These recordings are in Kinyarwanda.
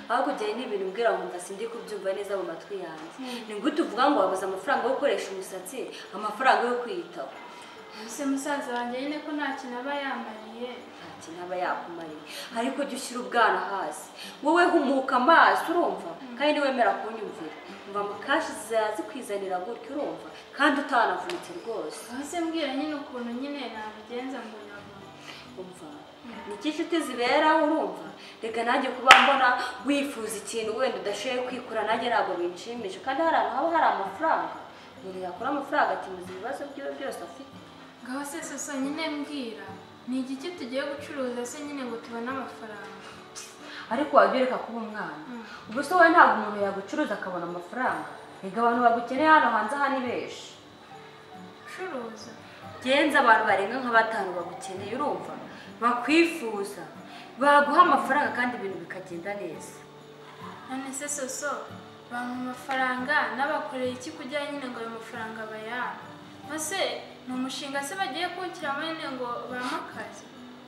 ahubwo gihe n'ibintu mbwira ngo ndasindi kubyumva neza mu matwi yanjye ni gute uvuga ngo wabuze amafaranga yo gukoresha umusatsi amafaranga yo kwiyitaho ese musaza wanjye nyine ko nta kintu aba yamariye nta kintu aba yakumariye ariko jya ushyira ubwana hasi wowe humuka amaso urumva kandi niwemera kunyumvira mva mu kashi zikwizanira gutyo urumva kandi utanavunitse rwose ese mbwira nyine ukuntu nyine nabigenza ngo nabona umva ni iki inshuti ziberaho urumva reka nanjye kuba mbona wifuza ikintu wenda udashoboye kwikura nanjye ntabwo binshimisha kandi hari ahantu haba hari amafaranga umuntu yakura amafaranga akimuza ibibazo byiwe byose afite ngaho se soso nyine mbwira ni igiki tugiye gucuruza se nyine ngo tubone amafaranga ariko wajya ureka kuba umwana ubwo se wowe ntabwo umuntu yagucuruza akabona amafaranga reka abantu bagukeneye hano hanze aha ni benshi curuza genza abantu barenga nka 5 bagukeneye urumva bakwifuza baguha amafaranga kandi ibintu bikagenda neza none se soso bampa amafaranga n'abakoreye iki kugira nyine ngo ayo mafaranga bayana ese ni umushinga se bagiye kuwukiramo nyine ngo bampe akazi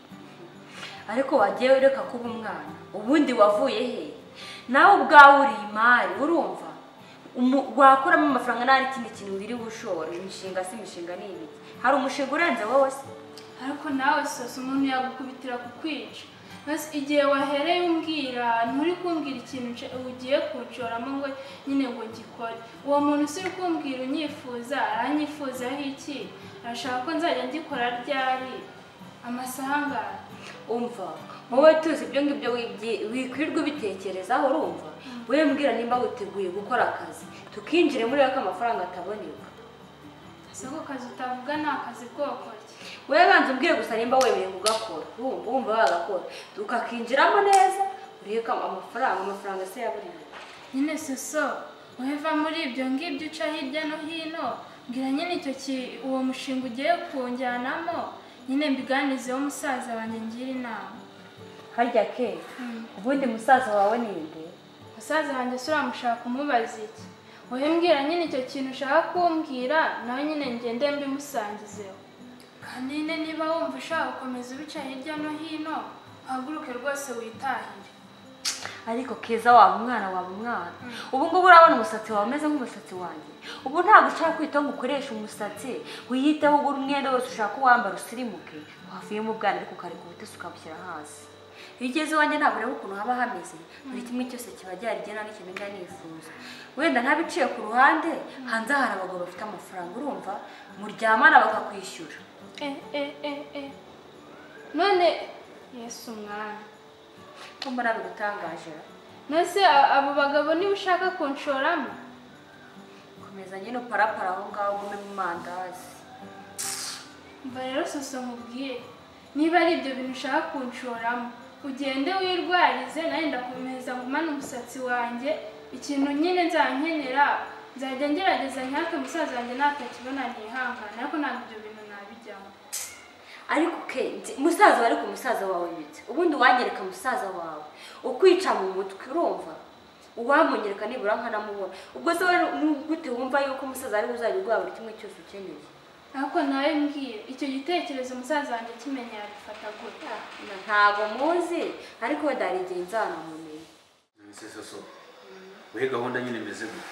ariko wagiye ureka kuba umwana ubundi wavuye he nawe ubwawe uri imari urumva wakuramo amafaranga nta n'ikindi kintu wiri bushora imishinga si imishinga ni ibiki hari umushinga urenze wowe se ariko nawe soso umuntu yagukubitira kukwica igihe wahereye umbwira nturi kumbwira ikintu ugiye kunshoramo ngo nyine ngo ngikore uwo muntu si uri kumbwira unyifuza aranyifuzaho iki arashaka ko nzajya ngikora ryari amasaha angahe umva wowe tuzi ibyo ngibyo wikwirirwa ubitekerezaho urumva wowe mbwira nimba witeguye gukora akazi tukinjire muri ako amafaranga ataboneka ese ako kazi utavuga ni akazi bwoko ki wowe banza umbwire gusa nimba wemeye kugakora wumva wagakora tukakinjiramo neza ureka amafaranga se yaburiye nyine soso weva muri ibyo ngibyo uca hirya no hino mbwira nyine uwo mushinga ugiye kunjyanamo nyine mbiganizeho musaza wanjye ngira inama harya ke ubundi musaza wawe ni nde musaza wanjye se uramushaka umubaza iki wowe mbwira nyine icyo kintu ushaka kumbwira nawe nyine ngende mbimusangizeho kandi nyine niba wumva ushaka gukomeza ubica hirya no hino haguruke rwose witahire ariko keza waba umwana ubu ngubu urabona umusatsi wawe umeze nk'umusatsi wanjye ubu ntabwo ushaka kwita ngo ukoreshe umusatsi wiyiteho ugura umwenda wose ushaka uwambara usirimuke wavuyemo ubwana ariko ukareka ubutesi ukabushyira hasi iyo ugeze iwanjye ntabwo ureba ukuntu haba hameze buri kimwe cyose kiba gihari n'ikintu njya nifuza wenda ntabiciye ku ruhande hanze hari abagabo bafite amafaranga urumva muryamana bakakwishyura none yesu umwana ko mbona bigutangaje nose abo bagabo niba ushaka kunshoramo komeza nyine uparapara aho ngaho ugume mu mandazi mva rero soso nkubwiye niba ari ibyo bintu ushaka kunshoramo ugende wirwarize nawe ndakomeza ngumane umusatsi wanjye ikintu nyine nzankenera nzajya ngerageza nyake musaza wanjye natakibona ntihangane ariko ntabwo ibyo bintu nabijyamo ariko musaza ariko musaza wawe bite ubundi wangereka musaza wawe ukwica mu mutwe urumva uwamunyereka nibura nkanamubona ubwo se gute wumva yuko umusaza ari uzajya uguha buri kimwe cyose ukeneye ariko nawe mbwira icyo gitekerezo musaza wanjye kimenya yabifata gute ntabwo muzi ariko wenda hari igihe nzanamumenye soso wehe gahunda nyine imeze gute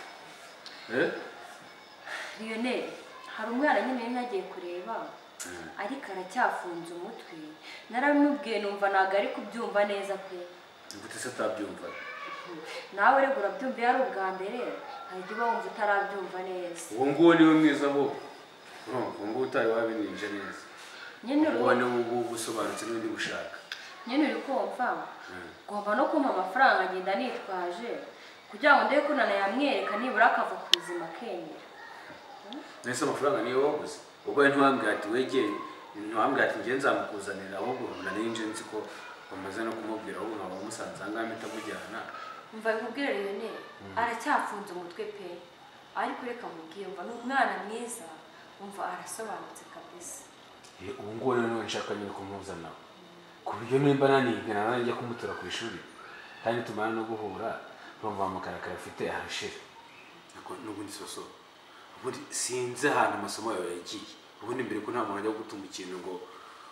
Lionel hari umwana nyine nagiye kureba ariko aracyafunze umutwe naramubwiye numva ntabwo ari kubyumva neza pe gute se utabyumva nawe rero urabyumva yari ubwa mbere hari igihe wumva utarabyumva neza uwo nguwo niwe mwiza bo uwo nguwo utari wabininje neza nyine uwo ni ubu busobanutse n'undi gushaka nyine uri kumva ngomba no kumpa amafaranga ngenda nitwaje kugira ngo ndebe ko nanayamwereka nibura akava ku buzima kemera nese amafaranga niyo wabuze ubwo ntiwambwira ati wegeye ntiwambwira ati ngiye nzamukuzanira ahubwo naninje nzi ko bamaze no kumubwira ahubwo nkaba musanze aha ngaha mpita mujyana umva bikubwira Lionel aracyafunze umutwe pe ariko reka mubwire umva ni umwana mwiza umva arasobanutse kabisa ubu ngubu rero nshaka nyine kumuzana ku buryo nimba nanigana nanjye njya kumutora ku ishuri kandi tumara no guhura urumva amakarakara afite arashira n'ubundi soso ubundi sinzi ahantu amasomo yawe yagiye ubundi mbere ko nta muntu ajya gutuma ikintu ngo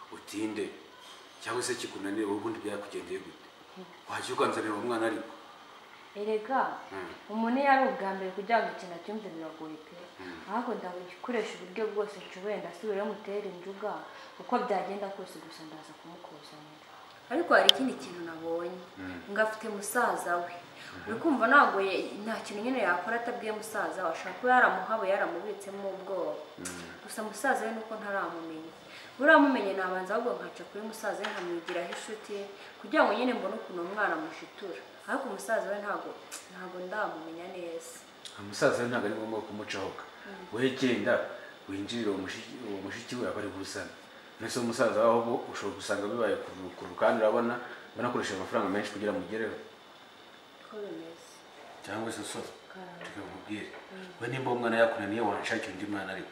utinde cyangwa se kikunanire ubundi byakugendeye gute wajya ukanzanira umwana ariko erega umuntu iyo ari ubwa mbere kugira ngo ikintu acyumve biragoye pe ahubwo ndagukoresha uburyo bwose nshoboye ndasubire mutere injuga uko byagenda kose gusa ndaza kumukuzanira ariko hari ikindi kintu nabonye ngo afite musaza we uri kumva ntabwo nta kintu nyine yakora atabwiye musaza we ashobora kuba yaramuhawe yaramubitsemo ubwoba gusa musaza we nuko ntaramumenya buramumenye nabanza ahubwo nkaca kuri musaza we nkamwigiraho inshuti kugira ngo nyine mbone ukuntu umwana mushitura ariko umusaza we ntabwo ndamumenya neza umusaza we ntabwo ari ngombwa kumucahoka wowe genda winjirire uwo mushiki we aba ari gusana nese umusaza waho ushobora gusanga bibaye kurukuru kandi urabona banakoresha amafaranga menshi kugira ngo mugereho ko bimeze cyangwa se so tukakubwira we nimba umwana yakunaniye wanshakira undi mwana ariko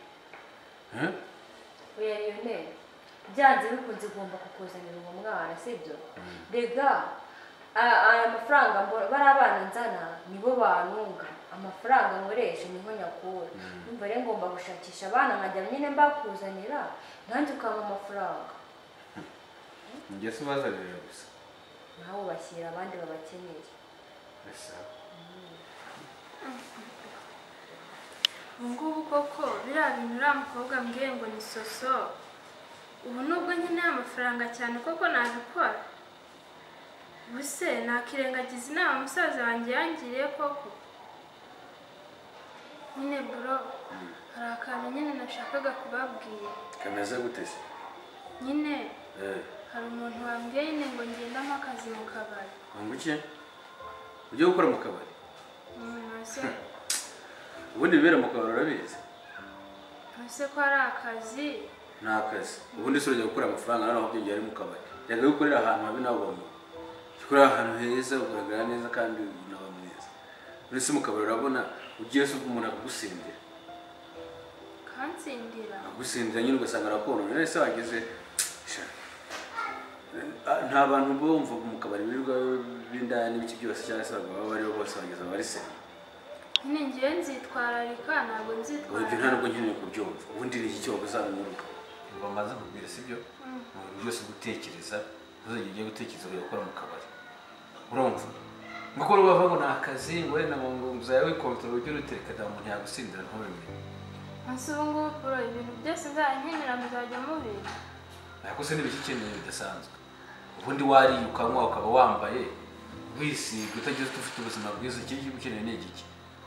oya Lionel byanze bikunze ugomba kukuzanira uwo mwana sibyo rega aya mafaranga bari abana nzana nibo banunga amafaranga nkoresha niho nyakura numva rero ngomba gushakisha abana nkajya nyine mbakuzanira nanjye ukampa amafaranga njye se ubazanira gusa nawe ubashyira abandi babakeneye ubungubu koko biriya bintu uriya mukobwa mbwiye ngo ni soso ubu nubwo nkeneye amafaranga cyane koko nabikora ubuse nakirengagiza inama musaza wanjye yangiriye koko nyine bro hari akantu nyine nashakaga kubabwira kameze gute se nyine hari umuntu wambwiye nyine ngo ngendamo akazi mu kabari wanguke ujye gukora mu kabari ntase ubundi bibera mu kabari urabizi ntase ko ari akazi ni akazi ubundi se urajya gukora amafaranga nawe byongera ari mu kabari reka gukorera ahantu habi nawe ubamo ukorera ahantu heza ugaragara neza kandi unaba mwiza uretse mu kabari urabona ugiye se umuntu akagusindira kansindira agusindira nyine ugasanga arakonona nese wageze nta bantu bumva mu kabari birirwa b'indaya n'ibiki byose cyangwa se abagabo baba aribo bose bageze abari se nyine ngiye nzitwararika ntabwo nzitwararika ibyo nta nubwo nkeneye kubyumva ubundi ni iki cyo bazamwuruka ngo bamaze kubwira sibyo mu bintu byose gutekereza uzajya ugiye gutekereza ujya gukora mu kabari urumva ngo ko bava ngo ni akazi ngo wenda ngo uzaye wikontorora ujye urutereka nta muntu yagusindira ntubimenye ese ubu ngubu bro ibintu byose nzankenera muzajya mubira ariko se n'ibiki ukeneye bidasanzwe ubundi wariye ukanywa ukaba wambaye wisiga utagize ufite ubuzima bwiza iki ukeneye ni igiki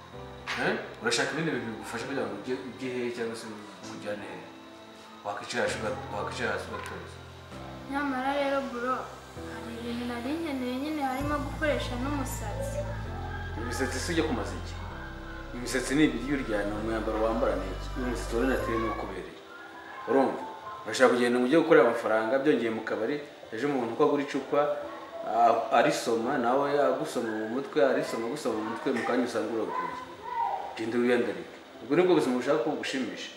urashaka ibindi bintu bigufasha kugira ngo ujye hehe cyangwa se ujyane hehe wakwicara hasi ugatuza nyamara rero bro hari ibintu nari nkeneye nyine harimo gukoresha n'umusatsi imisatsi si ujya kumaza iki imisatsi ni ibiryo urya ni umwambaro wambara ni iki umusatsi wari natire ni ukubereye urumva urashaka kugenda ngo ujye gukorera amafaranga byongeye mu kabari ejo umuntu uko agura icupa arisoma nawe agusoma mu mutwe arisoma agusoma mu mutwe mu kanya usanga uraguye genda wiyandarike ubwo nibwo buzima bushaka ko bugushimisha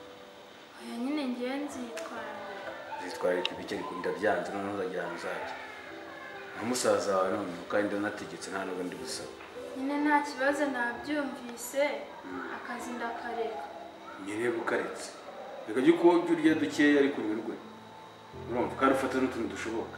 oya nyine ngiye nzitwararika zitwararika ibiki ariko ndabyanze noneho uzagira ahantu uzajya nka musaza wawe none kandi ndanategetse nta nubwo ndi busaba nyine nta kibazo nabyumvise akazi ndakareka nyine bukaretse reka jya uko urya dukeya ariko unyurwe urumva kandi ufata n'utuntu dushoboka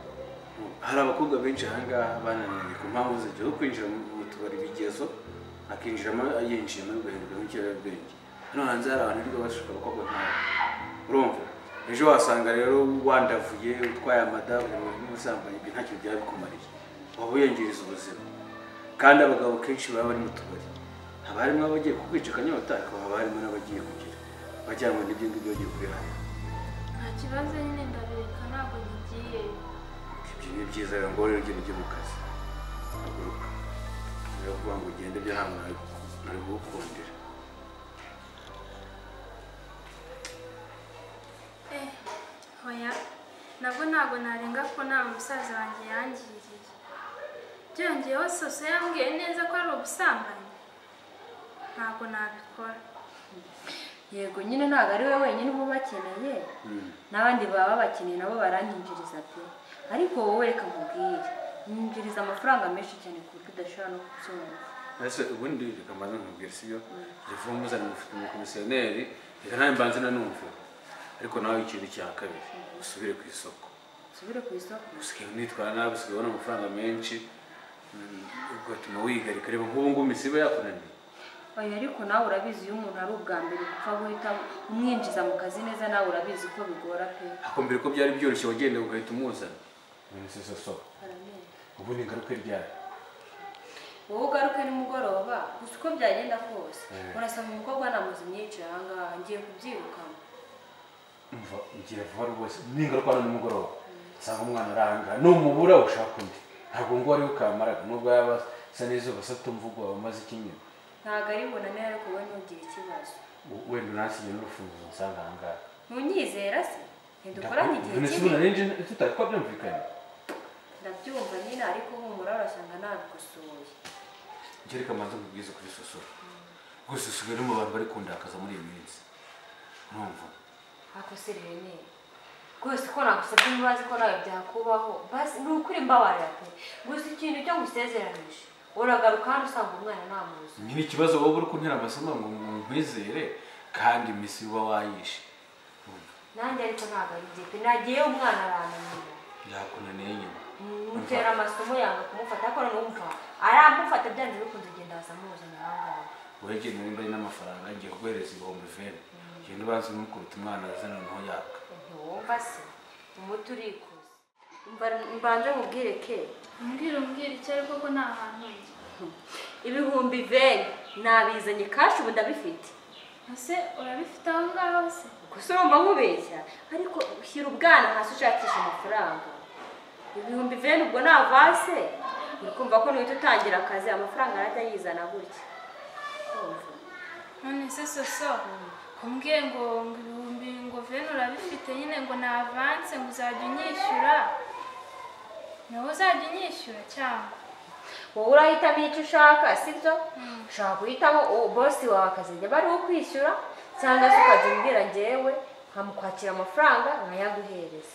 hari abakobwa benshi ahangaha bananiranye ku mpamvu zo kwinjira mu tubari bigezo akinjiramo yinjiyemo agahinduka nk'ikirabwenge hano hanze hari abantu birirwa bashaka abakobwa nkawe urumva ejo wasanga rero wandavuye utwaye amada n'ubusambanyi ibyo ntacyo byaba bikumariye waba wiyangiriza ubuzima kandi abagabo kenshi baba bari mu tubari haba harimo abagiye kukwica akanyota ariko haba harimo n'abagiye kugira bajyanwe n'ibyo ngibyo bagiye kubihana nta kibazo nyine ndabireka ntabwo ngiye ibyo ni byiza rero ngo rero ugende ujye mu kazi haguruka rero kuvuga ngo ugende byo ntabwo nari kugukundira hoya nabwo ntabwo narenga ko nta musaza wanjye yangiriye byongeyeho soso yambwiye neza ko ari ubusambanyi ntabwo nabikora yego nyine ntabwo ari we wenyine uba ubakeneye n'abandi baba bakeneye nabo baranyinjiriza pe ariko wowe reka nkubwire nyinjiriza amafaranga menshi cyane ku buryo udashobora no kubyumva ese ubundi reka mbanza nkubwire sibyo ivuye umuzana umukomisiyoneri reka nawe mbanze nanumve ariko nawe ikintu cya kabiri usubire ku isoko usubire ku isoko usigaye unitwara nabi usigaye ubona amafaranga menshi ugatuma wigarika reba nk'ubu ngubu imisiba yakunaniye. oya ariko nawe urabizi iyo umuntu ari ubwa mbere gupfa guhita umwinjiza mu kazi neza nawe urabizi ko bigora pe. Ako mbere ko byari byoroshye wagenda ugahita umuzana. None se soso. Ubu ni ngaruka ryari? wowe ugaruke nimugoroba gusa uko byagenda kose urasanga umukobwa namuze myinshi ahangaha ngiye kubyirukana. Umva ngiye vuba rwose n'ingaruka no nimugoroba sanga umwana aranga numubura ushaka undi ntabwo ngo ari ukamaraga nubwo yaba sa neza basata umvugo bamaze kimwe. ntago ari mbonane ariko wowe ntugire ikibazo. Wenda unasiye n'urufunguzo nsanga ahangaha. ntunyizera se ntidukoranye igihe kimwe. None narinje tutakwa byumvikanye. ndabyumva nyine ariko humura urasanga nabigusuye. Jereka manzo kubwiza kuri soso. Gusa usigaye mu bantu bari kundakaza muri iyi minsi. Numva. Ako Serene. Rwose ko nagusabye nibazi ko nawe byakubaho. Basi ni ukuri mbabarira pe. Gusa ikintu cyo ngusezeranyije. Uragaruka hano usanga umwana namuzi. Nyine ikibazo wowe uri kuntera amasomo ngo nkwizere kandi imisi uba wayishe. Nanjye ariko ntabwo ari bye pe. Nagiye umwana arananira. Yakunaniye nyine. Mutera amasomo yanga kumufata ariko numva aramufata byanze bikunze genda asamuzana ahangaha. Wege nimba ari n'amafaranga ngiye kuguhereza 20,000. Genda ubanze umukubita umwana azana nto yaka. Wumva se umuti urikuze. Mbanje mubwire ke. umbwira icyo ariko ko nta hantu njye. Ibihumbi 20 nabizanye kashi ubu ndabifite. ese urabifite aho ngaho se? Gusa urumva nkubeshya ariko ushyira ubwana hasi ushakisha amafaranga. Ibihumbi 20 ubwo navase urikumva ko nuhita utangira akazi amafaranga arajya yizana gutya. none se soso kumbwiye ngo ibihumbi ngo 20 urabifite nyine ngo na avance ngo uzajya unyishyura nawe uzajya unyishyura cyangwa wowe urahitamo icyo ushaka sibyo? ushaka guhitamo bosi wawe akazajya bari wo kwishyura cyangwa se ukajya umbwira njyewe nkamukwakira amafaranga nkayaguhereza.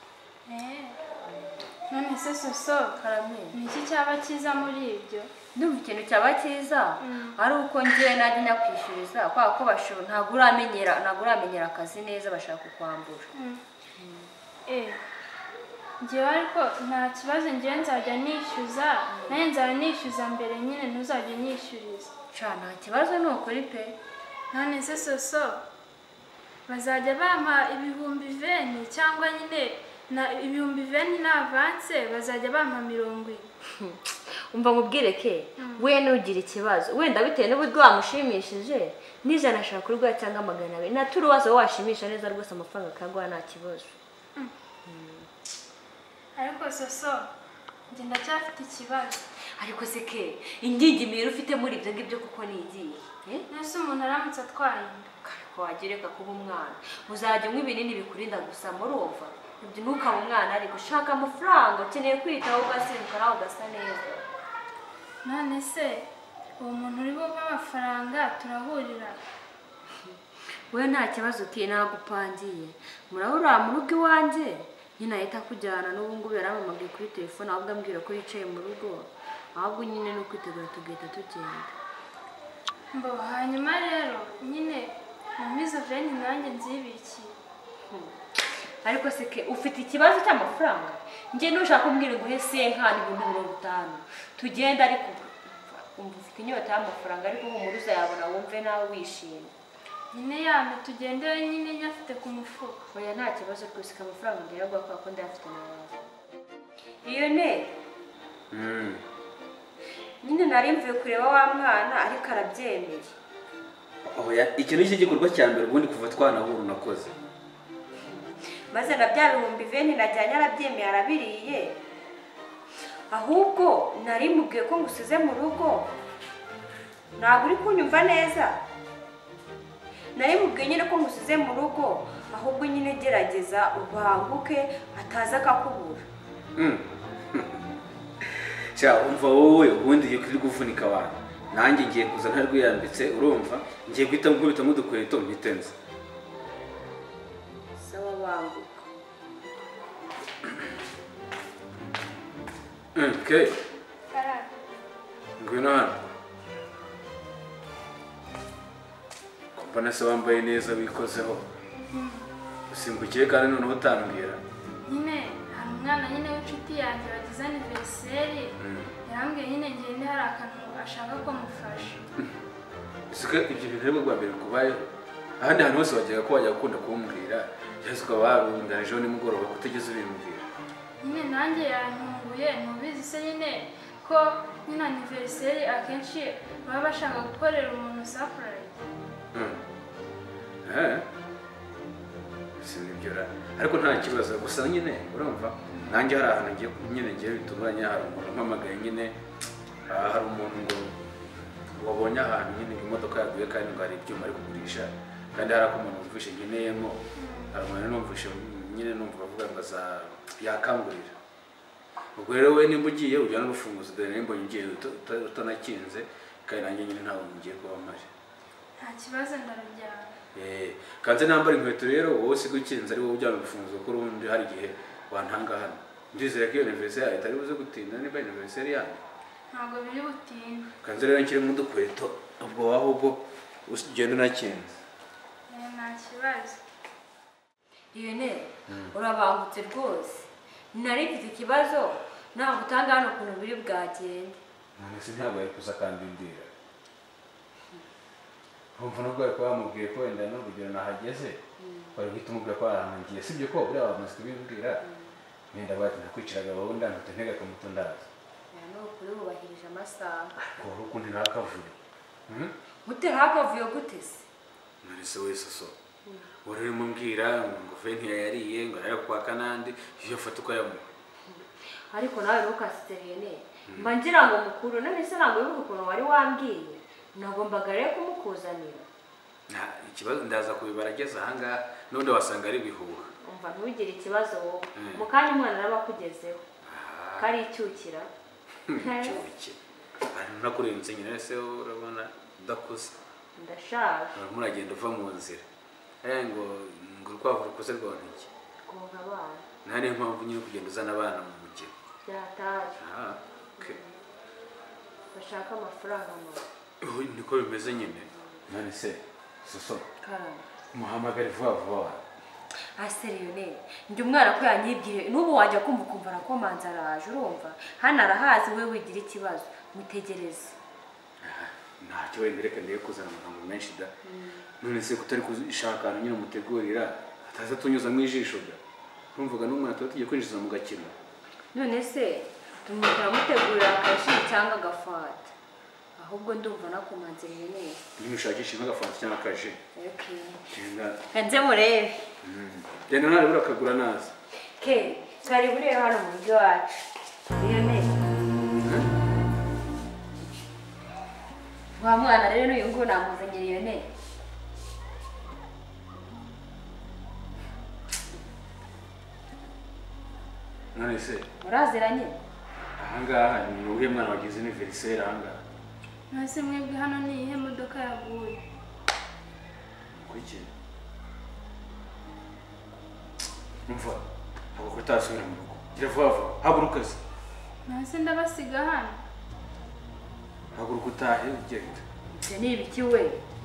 none se soso ni iki cyaba cyiza muri ibyo? ndumva ikintu cyaba cyiza ari uko ngiye najya nyakwishyuriza kubera ko bashobora ntabwo uramenyera akazi neza bashaka kukwambura. ngewe ariko nta kibazo ngewe nzajya nishyuza nawe nzajya nishyuza mbere nyine ntuzajya unyishyuriza. nta kibazo ni ukuri pe. none se soso bazajya bampa ibihumbi 20 cyangwa nyine na ibihumbi 20 na avance bazajya bampa 40? umva nkubwire ke we nugira ikibazo wenda bitewe n'uburyo wamushimishije n'ijana ashaka kurwa cyangwa 200 naturi wazo washimisha neza rwose amafaranga akaguha nta kibazo. ariko soso njye ndacyafite ikibazo. ariko se ke ingingimiro ufite muri ibyo ngibyo kuko nigiye nese umuntu aramutse atwaye inda wagereka kuba umwana uzajya unywa ibinini bikurinda gusa murumva ibyo ntukaba umwana ari gushaka amafaranga ukeneye kwitaho ugasimbuka nawe ugasa neza. none se uwo muntu uri bumve amafaranga turahurira? we nta kibazo ke nagupangiye murahurira mu rugo iwanjye nyine ahita kujyana n'ubu ngubu yaramamagiye kuri telefone ahubwo ambwira ko yicaye mu rugo ahubwo nyine no kwitegura tugahita tugenda. mbo hanyuma rero nyine mu izo 20 nanjye nzibikiye. ariko se ke ufite ikibazo cy'amafaranga njye nushaka kumbwira ngo he senkani 50 tugenda ariko umva ufite inyota y'amafaranga ariko nk'umuruza yabona wumve nawe wishimye. nyine yame tugendere nyine nyafite ku mufuka. oya nta kibazo rwose amafaranga ndayagwa kwa ko ndafite nawe. iyo ne nyine nari mvuye kureba wa mwana ariko arabyemeye. Oya icyo ni cyo gikorwa cya mbere ubundi kuva twanahura nakoze. maze na bya bihumbi 20 najyanye arabyemeye arabiriye ahubwo nari mubwiye ko ngusize mu rugo ntabwo uri kunyumva neza. nari mubwiye nyine ko ngusize mu rugo ahubwo nyine gerageza ubanguke ataza akakubura. cya umva wowe ubundi iyo kuri guvunika abantu nanjye ngiye kuza ntarwiyambitse urumva ngiye guhita nkubita mu dukweto mpitenze. sawa banguka. Okay. Ngwino hano. Mbona se wambaye neza wikozeho. Usimbukiye kandi noneho utambwira. nyine hari umwana nyine w'inshuti yanjye wagize anniversaire yarambwiye nyine ngende hari akantu ashaka ko mufasha. Isuka ibyo bintu rero bwa mbere kubayeho ahandi hantu hose wajyaga ko wajya gukunda kumbwira cyangwa ukaba warunganijeho nimugoroba kutegeze ubimbwira. Nyine nanjye yantunguye ntubizi se nyine ko nyine anniversaire akenshi baba bashaka gukorera umuntu surprise. Sinibyo ariko nta kibazo gusa nyine urumva nanjye hari ahantu ngiye bitunganya hari umuntu mpamagaye nyine hari umuntu ngo wabonye ahantu nyine imodoka yaguye kandi ngo hari ibyuma ari kugurisha kandi hari ako umuntu wumvishe nkeneyemo hari umuntu numvishe nyine numva bavuga ngo yakangurira ubwo rero we nimba ugiye ujyana n'urufunguzo dore nimba ugiye utanakinze kandi nanjye nyine ntawe ngiye kuba mpari. Nta kibazo ndarujyana. Kanze nambara inkweto rero wowe sigo ukinze ari wowe ujyana urufunguzo ko urundi hari igihe wantanga hano. Ndizera ko iyo anniversaire itari buze gutinda niba anniversaire yanyu. Ntabwo biri butinde. Kanze rero nshyire mu dukweto ubwo ahubwo ugenda unakinze. Nta kibazo. Iyo ne urabangutse rwose. Nari mfite ikibazo ntabwo utanga hano ukuntu biri bwagende. None se ntabwo yari kuza kandi ndira. Umva nubwo ariko bamubwiye ko wenda n'urugero nahageze bari guhita umubwira ko ahantu ngiye sibyo ko buriya bamaze kubimbwira nenda bati nakwiciraga wowe ndandute ntega kamuto ndaza. No kuri ubahirije amasaha. Ko rukundi nakavuye. Gute hakavuye gute se? Nari se wese so. Wari mumbwira ngo venti yariye ngo ari kwa kanandi iyo fata uko yamu. Ariko nawe ntukasiterene. Mba ngira ngo mukuru none se ntabwo wibuka ukuntu wari wambwiye. Nagombaga rero kumukuzanira. Ikibazo ndaza kubibarageza ahangaha none wasanga ari bihuha. Umva ntugire ikibazo wowe. Mu kanya umwana araba kugezeho. Kari icyukira. Cyukira. Ari nakurenze nyine se urabona udakuze. Ndashaje. Muragenda uva mu nzira. Ngo urukwavu rukuze rwoneke. Konka abana. Nari mpamvu nyine kugenda uzana abana mu mujyi. Byataje. Okay. Bashaka amafaranga mawe. Niko bimeze nyine. None se soso. Karama. Muhamagare vuba. Aseriyone. Ndi umwana ko yanyibwiye n'ubu wajya kumva arakomanza araje urumva. Hano arahazi we wigira ikibazo. Mutegereze. Ntacyo wenda reka ndiye kuzana amagambo menshi da. None se kutari kushaka nyine umutegurira ataza tunyuza mu ijisho da. Urumvaga n'umwana tugiye kwinjiza mu gakino. None se tumutegurira akashi cyangwa agafata. Ahubwo ndumva nakomanze neza. Nimushakisha nk'agafanta cyangwa akaje. Okay. Genda. Kanze murebe. Genda nawe urakagura naza. Ke, twari buri hano mu rugo wacu. Iyo neza. Wa mwana rero uyu ngo namuzanye iyo neza. None se Muraziranye? ahangaha ni uhe mwana wagize anniversaire ahangaha? Nase mwebwe hano ni ihe modoka yaguye. Kuki? Umva, ntabwo kutasubira mu rugo. Gira vuba haguruka se. Nase ndabasiga hano. Haguruka utahe ugenda. Ibyo ni ibiki we?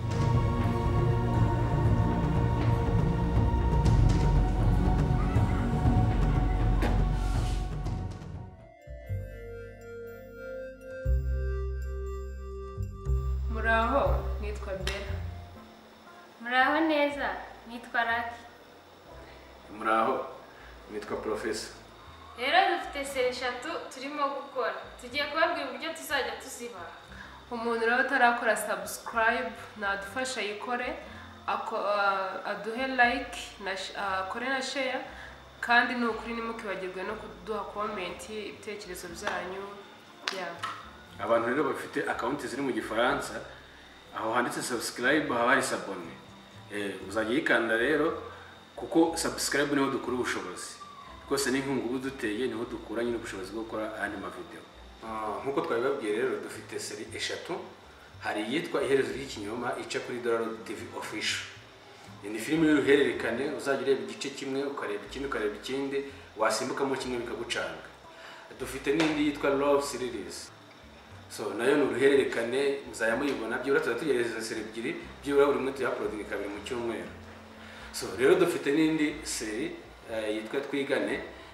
Muraho, nitwa Bella. Muraho neza, nitwa Raki. Muraho, nitwa Professor. Rero dufite seri 3 turimo gukora. Tugiye kubabwira uburyo tuzajya tuziba. Umuntu rero utarakora subscribe nadufasha yikore aduhe like na akore na share kandi nukuri nimukibagirwe no kuduha comment ibitekerezo byanyu. Abantu rero bafite account ziri mu Gifaransa aho handitse subscribe haba hari s'abonner. Uzajya yikanda rero kuko subscribe niho dukura ubushobozi. Kose n'inkungu buduteye niho dukura nyine ubushobozi bwo gukora andi ma video. Nkuko twabibabwiye rero dufite seri 3. Hari yitwa Iherezo ry'ikinyoma ica kuri Dollar TV official. Ni filime y'uruhererekane uzajya ureba igice kimwe ukareba ikindi ukareba ikindi wasimbukamo kimwe bikagucanga. Dufite n'indi yitwa Love Series. So nayo ni uruhererekane muzaya muyibona byo uratugereza seri 2 byura buri mwe tuyuploading kabiri mu cyumweru. So rero dufite n'indi seri yitwa Twigane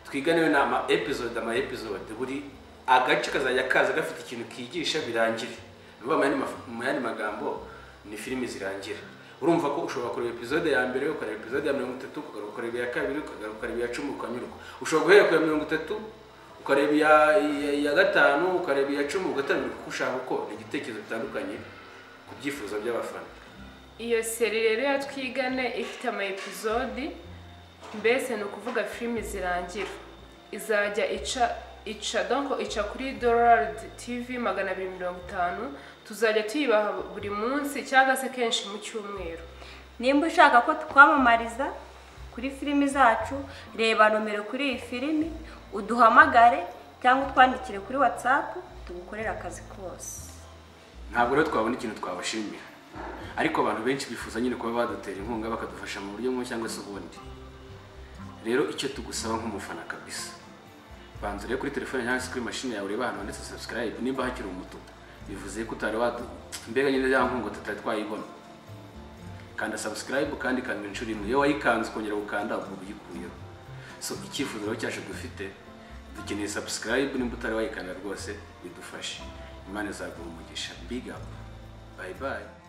twiganewe n'ama episode buri agace kazajya kaza gafite ikintu kigisha birangire. Mu yandi magambo ni filimi zirangira. Urumva ko ushobora kureba episode ya mbere, ukareba episode ya 30, ukareba ya kabiri, ukareba ya 10 ukanyurwa. Ushobora guhera ku ya 30 ukareba ya gatanu, ukareba ya 10 ugatanga kuko ushaka uko ni igitekerezo bitandukanye ku byifuzo by'abafana. Iyo seri rero ya Twigane ifite ama episode, mbese ni ukuvuga filimi zirangira. Izajya ica kuri Dorard TV 250. Tuzajya tuyibaha buri munsi cyangwa se kenshi mu cyumweru. Nimba ushaka ko twamamariza kuri filimi zacu, reba nomero kuri iyi filimi, uduhamagare cyangwa utwandikire kuri WhatsApp, tugukorera akazi kose. Ntabwo rero twabona ikintu twabashimira, ariko abantu benshi bifuza nyine kuba badutera inkunga bakadufasha mu buryo bumwe cyangwa se ubundi. Rero icyo tugusaba nk'umufana kabisa, banza rero kuri telefone cyangwa se kuri machine yawe ureba ahantu handitse subscribe, nimba hakiri umutuku bivuze ko utari mbega nyine ya nkunga tutari twayibona. Kanda subscribe kandi kanda inshuro imwe, iyo wayikanze ukongera gukanda ubwo uyikuyeho. So icyifuzo rero cyacu dufite, dukeneye subscribe, nimba utari wayikanda rwose bidufashe. Imana izaguha umugisha. Big up. Bye bye.